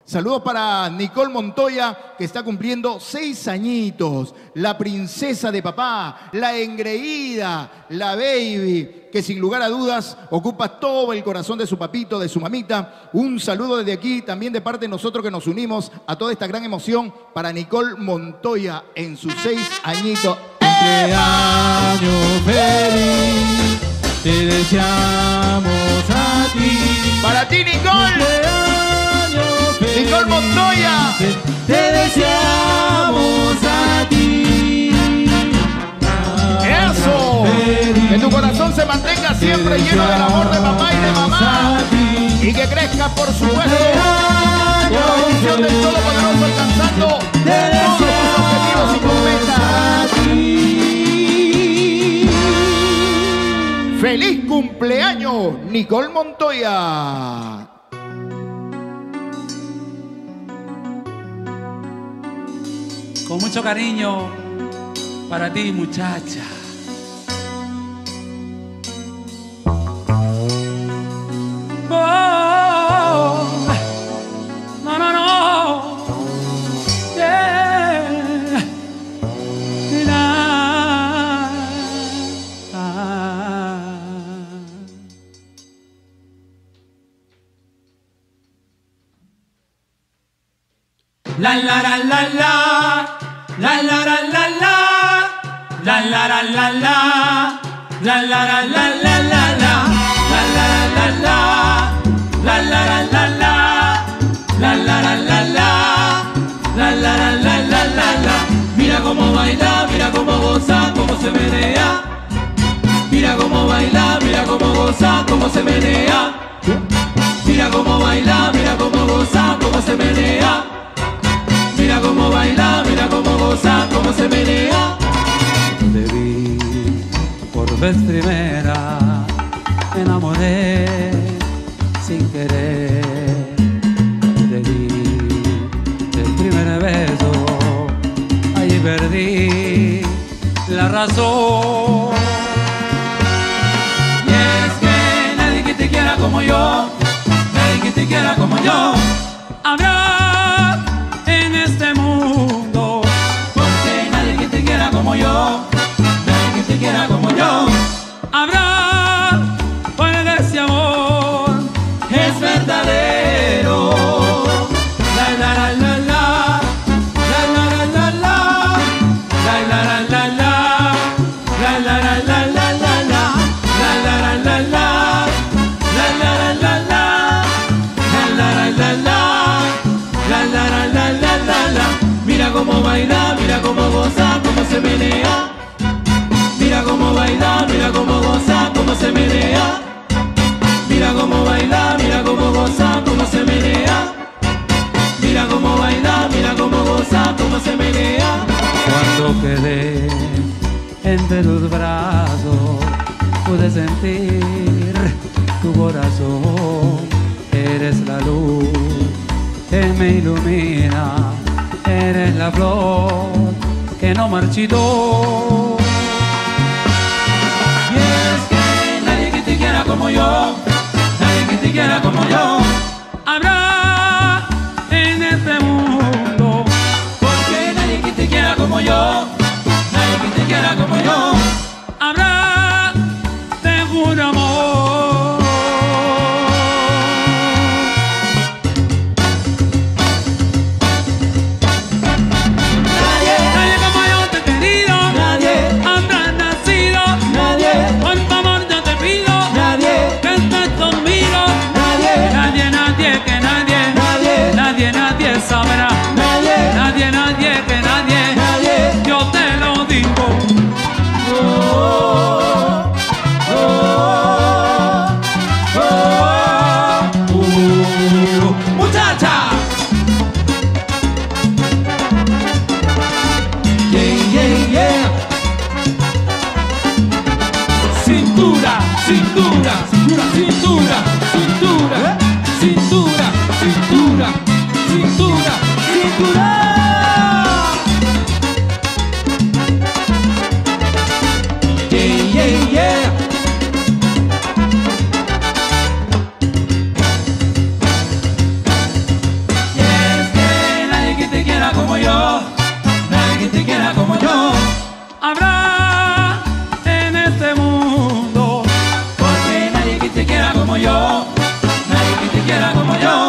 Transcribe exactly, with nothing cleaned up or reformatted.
Saludos para Nicole Montoya, que está cumpliendo seis añitos. La princesa de papá, la engreída, la baby, que sin lugar a dudas ocupa todo el corazón de su papito, de su mamita. Un saludo desde aquí, también de parte de nosotros que nos unimos a toda esta gran emoción para Nicole Montoya en sus seis añitos. Cumpleaños feliz, te deseamos a ti. Para ti, Nicole. Nicole Montoya, te deseamos a ti. ¡Eso! Que tu corazón se mantenga siempre lleno del amor de papá y de mamá. Y que crezca, por supuesto, con la bendición del Todopoderoso, alcanzando todos tus objetivos y tus metas. ¡Feliz cumpleaños, Nicole Montoya! Con mucho cariño para ti, muchacha. Oh, no, no, no. Yeah. La, ah. La la la la la. La la la la la, la la la la la, la la la la la la la, la la la la la, la la la la la, la la la la la, la la la la la la. Mira cómo baila, mira cómo goza, cómo se menea. Mira cómo baila, mira cómo goza, cómo se menea. Mira cómo baila, mira cómo goza, cómo se menea. Mira cómo baila, mira cómo goza, cómo se menea. Te vi por vez primera, me enamoré sin querer. Te di el primer beso, ahí perdí la razón. Y es que nadie que te quiera como yo, nadie que te quiera como yo, habrá en este mundo, porque nadie que te quiera como yo, nadie que te quiera como yo, habrá, porque ese amor es verdadero. La la la la la, la la la la la, la la la la la, la la la la la la, la la la la la, la la la la la, la la la la la. La la la la la la la. Mira cómo baila, mira cómo goza, cómo se menea. Mira cómo baila, mira cómo goza, cómo se menea. Mira cómo baila, mira cómo goza, cómo se menea. Mira cómo baila, mira cómo goza, cómo se menea. Cuando quedé entre tus brazos, pude sentir tu corazón. Eres la luz que me ilumina, eres la flor que no marchitó. Y es que nadie que te quiera como yo, nadie que te quiera como yo, habrá en este mundo, porque nadie que te quiera como yo, nadie que te quiera como yo, habrá de un amor. Nadie, yo, nadie que te quiera como yo.